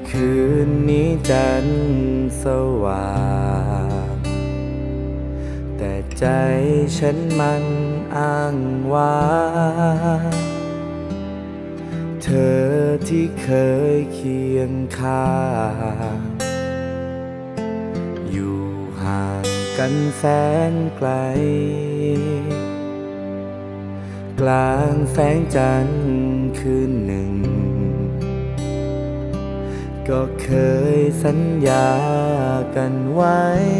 คืนนี้จันทร์สว่างแต่ใจฉันมันอ้างว้างเธอที่เคยเคียงข้างอยู่ห่างกันแสนไกลกลางแสงจันทร์คืนหนึ่งก็เคยสัญญากันไว้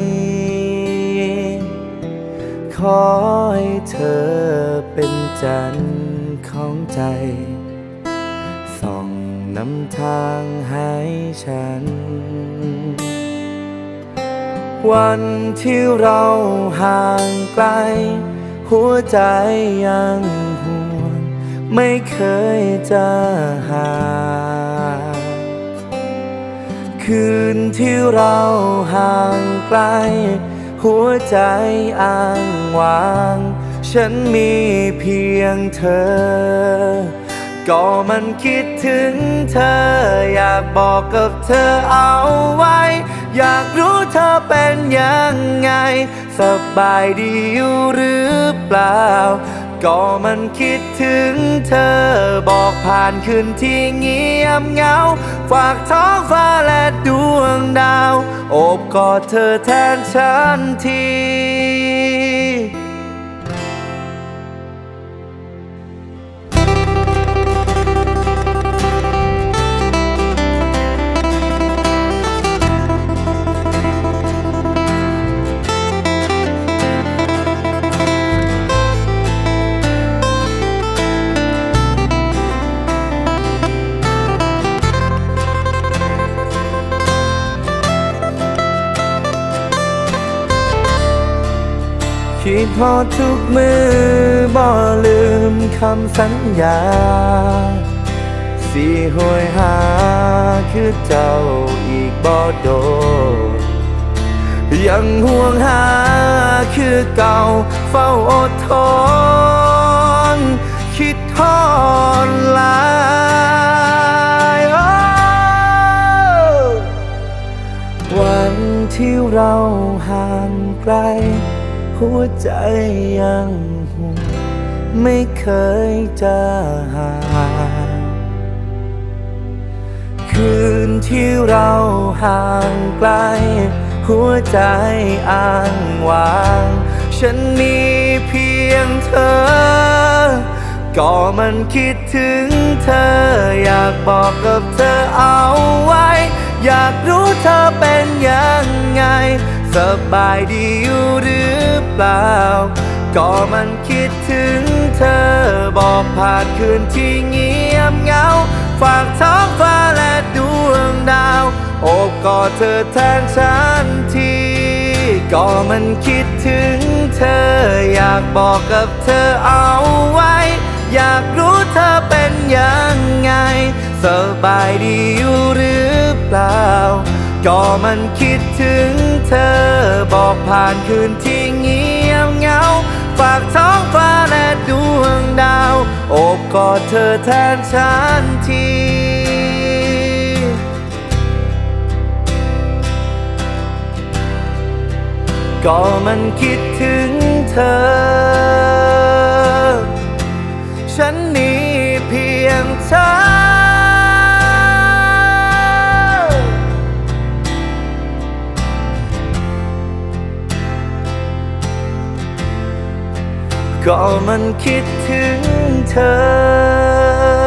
ขอให้เธอเป็นจันทร์ของใจส่องนำทางให้ฉันวันที่เราห่างไกลหัวใจยังห่วงไม่เคยจะห่างคืนที่เราห่างไกลหัวใจอ้างว้างฉันมีเพียงเธอก็มันคิดถึงเธออยากบอกกับเธอเอาไว้อยากรู้เธอเป็นยังไงสบายดีอยู่หรือเปล่าก็มันคิดถึงเธอบอกผ่านคืนที่เงียบเหงาฝากท้องฟ้าและดวงดาวโอบกอดเธอแทนฉันทีคิดพอทุกมือบ่ลืมคำสัญญาสิหวยหาคือเจ้าอีกบ่โดดยังห่วงหาคือเก่าเฝ้าอดทนคิดทอดลายวันที่เราห่างไกลหัวใจยังห่วงไม่เคยจะห่างคืนที่เราห่างไกลหัวใจอ้างว้างฉันมีเพียงเธอก็มันคิดถึงเธออยากบอกกับเธอเอาไว้อยากรู้เธอเป็นยังไงสบายดีอยู่หรือเปล่าก็มันคิดถึงเธอบอกผ่านคืนที่เงียบเหงาฝากท้องฟ้าและดวงดาวโอบกอดเธอแทนฉันทีก็มันคิดถึงเธออยากบอกกับเธอเอาไว้อยากรู้เธอเป็นยังไงสบายดีอยู่หรือเปล่าก็มันคิดถึงเธอบอกผ่านคืนที่เงียบเหงาฝากท้องฟ้าและดวงดาวโอบกอดเธอแทนฉันทีก็มันคิดถึงเธอฉันมีเพียงเธอก็มันคิดถึงเธอ